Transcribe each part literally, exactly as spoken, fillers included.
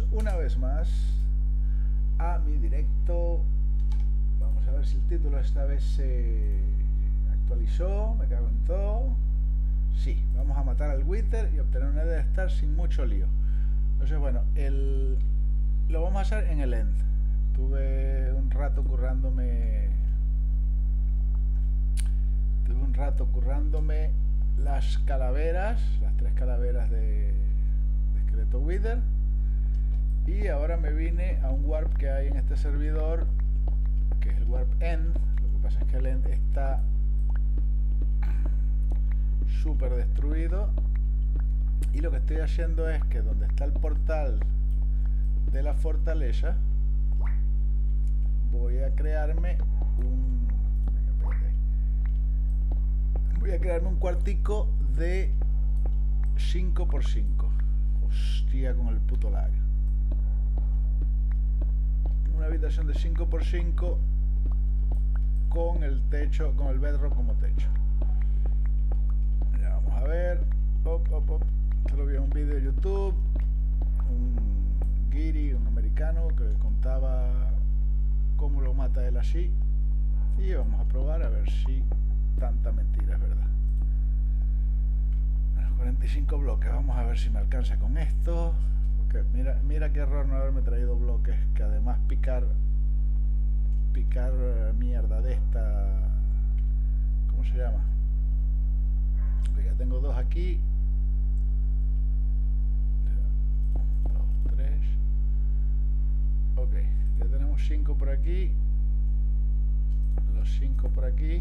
una vez más a mi directo. Vamos a ver si el título esta vez se actualizó. Me cago en todo. Sí, vamos a matar al Wither y obtener una Death Star sin mucho lío. Entonces bueno, el, lo vamos a hacer en el End. Tuve un rato currándome Tuve un rato currándome las calaveras, las tres calaveras de, de esqueleto Wither. Y ahora me vine a un warp que hay en este servidor, que es el warp End. Lo que pasa es que el End está súper destruido. Y lo que estoy haciendo es que donde está el portal de la fortaleza, voy a crearme un... Voy a crearme un cuartico de cinco por cinco. Hostia, con el puto lag. Una habitación de cinco por cinco con el techo, con el bedrock como techo. Ya vamos a ver. Op, op, op. Esto lo vi en un vídeo de YouTube. Un guiri, un americano, que contaba cómo lo mata él así. Y vamos a probar a ver si tanta mentira es verdad. cuarenta y cinco bloques, vamos a ver si me alcanza con esto. Porque mira, mira qué error no haberme traído bloques, que además picar picar mierda de esta, ¿cómo se llama? Okay, ya tengo dos aquí. Dos, tres. Ok, ya tenemos cinco por aquí. Los cinco por aquí.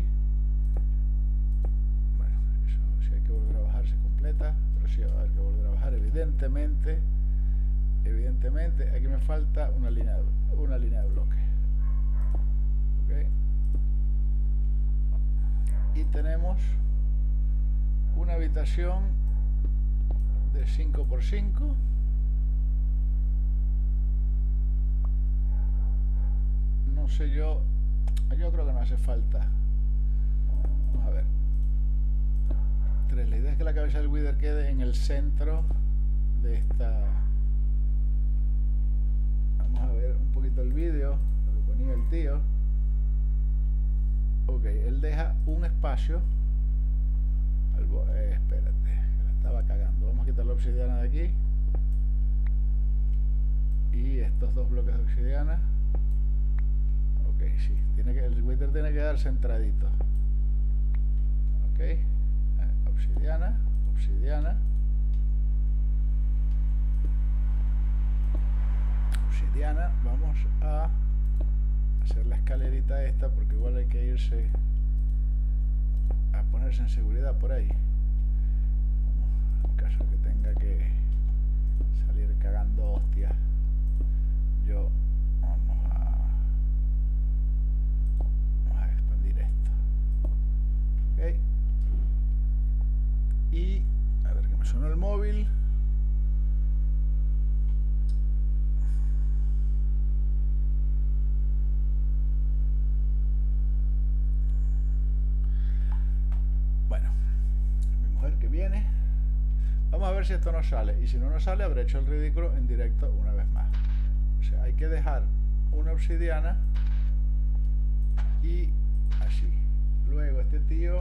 Bueno, eso si hay que volver a bajar se completa, pero sí va a haber que volver a bajar evidentemente. Evidentemente, aquí me falta una línea de, una línea de bloque. Okay. Y tenemos una habitación de cinco por cinco. No sé yo, yo creo que no hace falta. Vamos a ver. tres. La idea es que la cabeza del Wither quede en el centro de esta. Vamos a ver un poquito el vídeo, lo que ponía el tío. Ok, él deja un espacio. Al eh, espérate, que la estaba cagando. Vamos a quitar la obsidiana de aquí. Y estos dos bloques de obsidiana. Ok, sí, tiene que, el Wither tiene que quedar centradito. Ok, eh, obsidiana, obsidiana. Obsidiana, vamos a hacer la escalerita esta porque igual hay que irse a ponerse en seguridad por ahí. Vamos, en caso que tenga que salir cagando hostias, yo vamos a vamos a expandir esto. Ok, y a ver que me sonó el móvil. Que viene, vamos a ver si esto nos sale, y si no nos sale habré hecho el ridículo en directo una vez más. O sea, hay que dejar una obsidiana y así. Luego este tío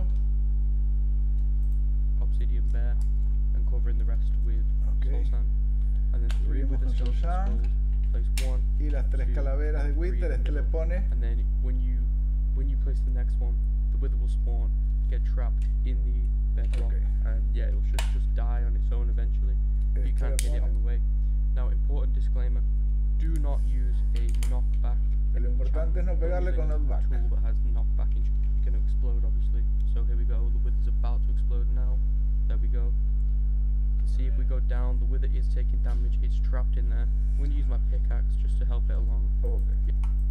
obsidian bare and covering the rest with okay. soul sand, and then three with the soul sand. Place one y las tres two, calaveras de Wither. Este le pone, and then when you when you place the next one, the Wither will spawn, get trapped in the bedrock, okay. And yeah, it should just die on its own eventually. Este you can't hit it on the way. Now, important disclaimer: do not use a knockback. Lo importante es no pegarle con knockback. Tool that has knockback and it's going to explode, obviously. So here we go. The Wither's about to explode now. There we go. You can see if we go down, the Wither is taking damage. It's trapped in there. I'm going to use my pickaxe just to help it along. Okay.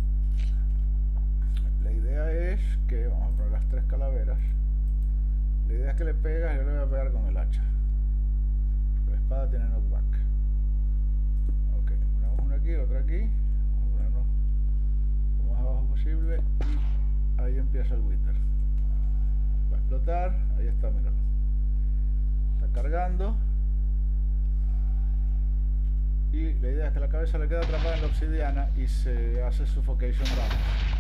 La idea es que vamos a poner las tres calaveras. La idea es que le pegas, yo le voy a pegar con el hacha. Porque la espada tiene knockback. Ok, ponemos una aquí, otra aquí. Vamos a ponernos lo más abajo posible. Y ahí empieza el Wither. Va a explotar. Ahí está, míralo. Está cargando. y la idea es que la cabeza le quede atrapada en la obsidiana y se hace suffocation damage.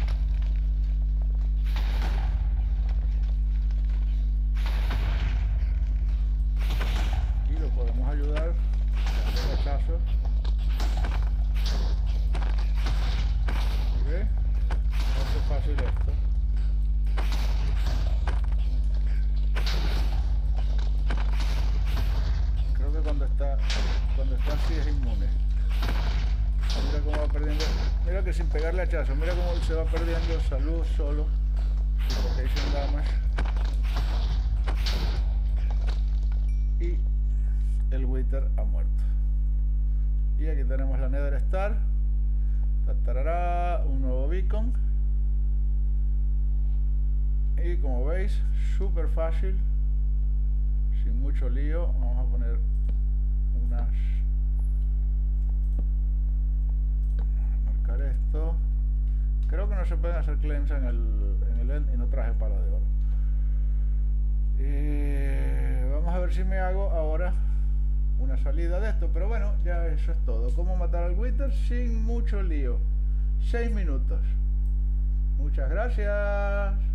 Y lo podemos ayudar dando rechazo. ¿Ok? No es fácil esto. Creo que cuando está cuando está así es inmune. Mira cómo va perdiendo. Mira que sin pegarle hachazo, mira cómo se va perdiendo salud solo. Suffocation damage. Y el Wither ha muerto. Y aquí tenemos la Nether Star. Tatarará, un nuevo beacon. Y como veis, súper fácil, sin mucho lío. Vamos a poner unas, marcar esto. Creo que no se pueden hacer claims en el, en el end y no traje pala de oro. Y vamos a ver si me hago ahora una salida de esto, pero bueno, ya eso es todo. Cómo matar al Wither sin mucho lío. seis minutos. Muchas gracias.